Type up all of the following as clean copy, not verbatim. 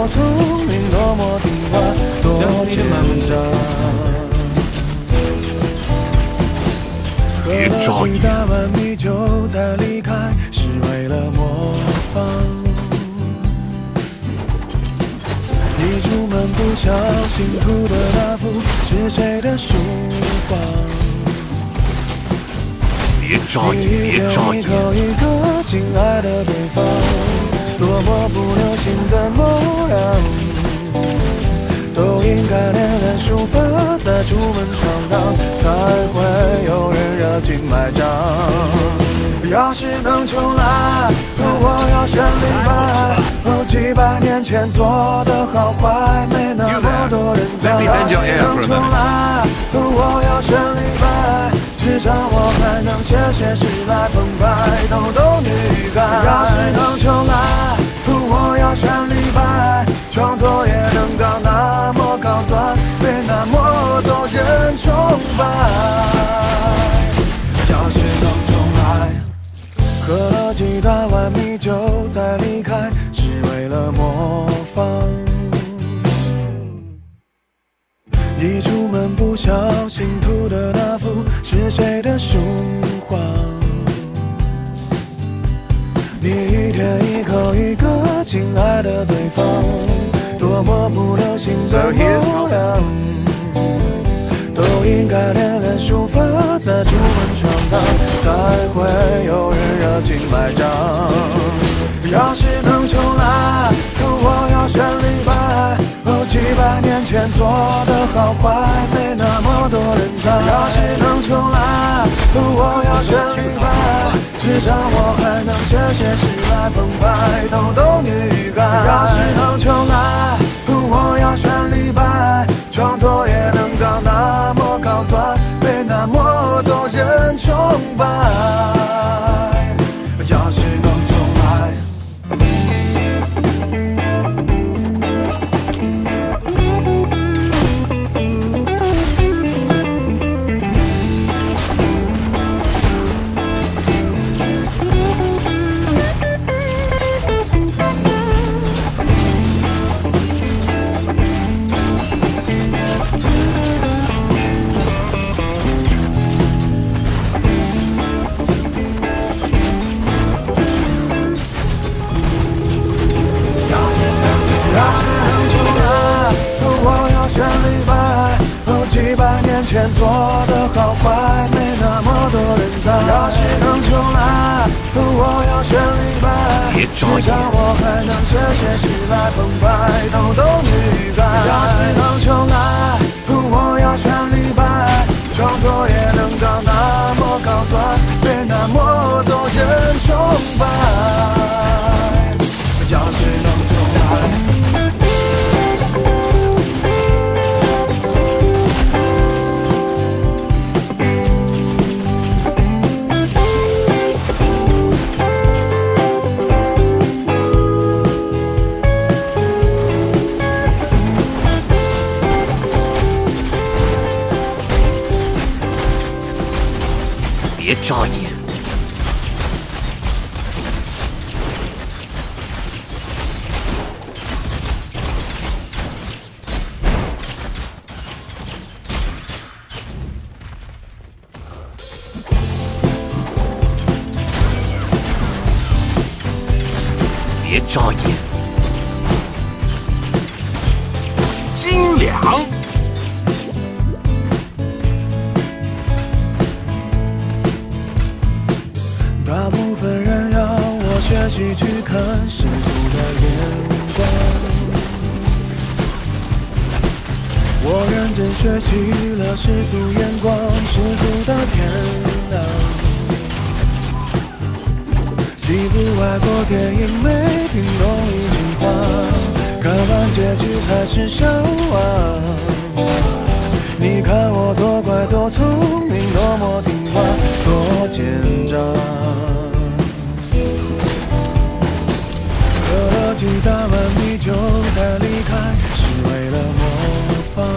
多聪明，多么听话，多奸诈。喝了几大碗米酒才离开，是为了模仿。你出门不小心涂的那幅是谁的书画？ 别眨眼，别眨眼！ 一个一个亲爱的对方，多么不流行的模样，都应该练练书法，再出门闯荡，才会有人热情买账。要是能重来，我要选李白。几百年前做的好坏，没那么多人在。要是能重来，我要选李白。至少我还能写诗来澎湃，逗逗女孩。要是能重来，我要选李白。创作也能到那么高端，被那么多人崇拜。要是能重来，喝了几大碗米酒再离开，是为了模仿。你出门不小心涂的那幅是谁的书画？你一天一口一个亲爱的对方，多么不流行的模样，都应该练练书法，再出门闯荡，才会有人热情买账。要是能重来，我要选李白。几百年前做的好坏，没那么多人在。要是能重来，我要选李白。至少我还能写诗来澎湃，逗逗女孩。要是能重来，我要选李白。创作也能到那么高端，被那么多人崇拜。要是能重来。几百年前做的好坏，没那么多人在。要是能重来，我要选李白。至少我还能写诗来澎湃，逗逗女孩。要是能重来，我要选李白。创作也能到那么高端，被那么多人崇拜。要是能重来。 别眨眼！别眨眼！精良！ 大部分人要我学习去看世俗的眼光，我认真学习了世俗眼光，世俗的天亮。几部外国电影没听懂一句话，看完结局才是笑话。你看我多乖多聪明，多么听话，多奸诈。喝了几大碗米酒才离开，是为了模仿。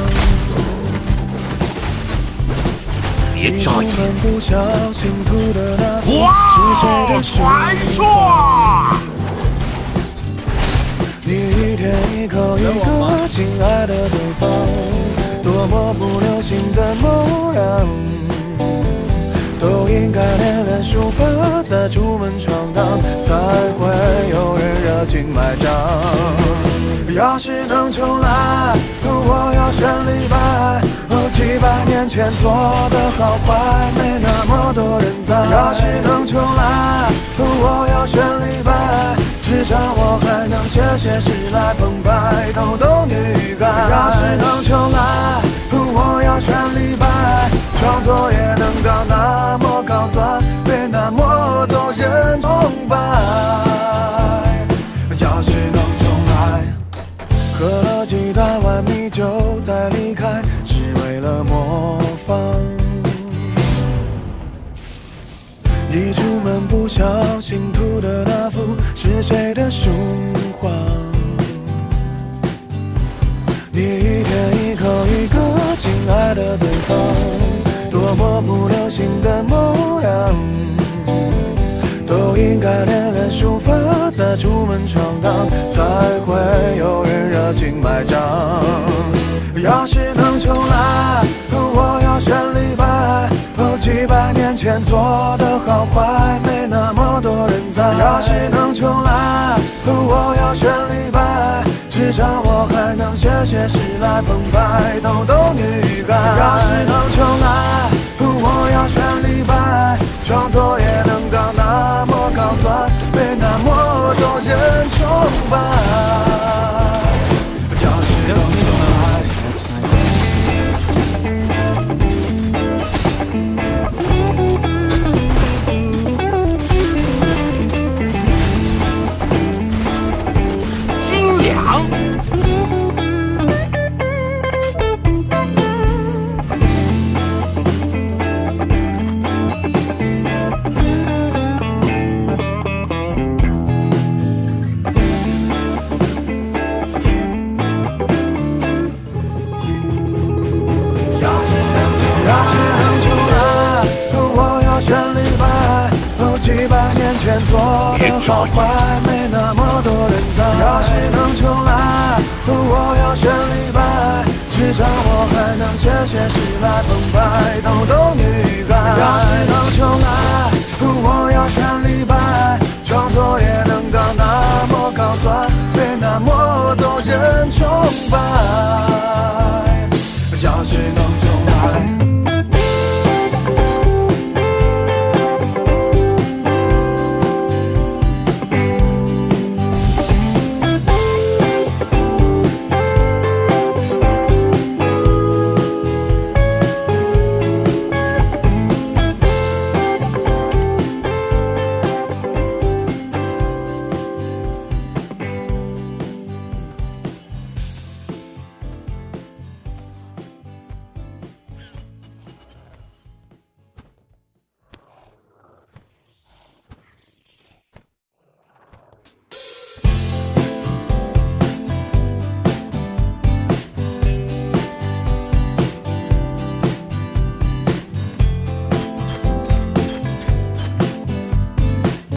别眨眼！ 不小心涂的那哇！传说！ 你一天一一口一个亲爱的对方，多么不流行的模样，都应该练练书法，再出门闯荡，才会有人热情买账。要是能重来，我要选李白。几百年前做的好坏，没那么多人在。要是能重来，我要选李白。至少我还能写诗来澎湃逗逗女孩。要是能重来，我要选李白。创作也能到那么高端，被那么多人崇拜。要是能重来，喝了几大碗米酒再离开，是为了模仿。一出门不小心涂的那幅是谁的书画？你一天一口一个亲爱的对方，多么不流行的模样，都应该练练书法，再出门闯荡，才会有人热情买账。要是能重来，我要选李白。几百年前做的好坏，没那么多人在。要是能重来，我要选李白。至少我还能写诗来澎湃逗逗女孩。要是能重来，我要选李白。创作也能到那么高端，被那么多人崇拜。要是能重来。 斤两。 几百年前做的好坏，没那么多人在。要是能重来，我要选李白。至少我还能写诗来澎湃逗逗女孩。要是能重来，我要选李白。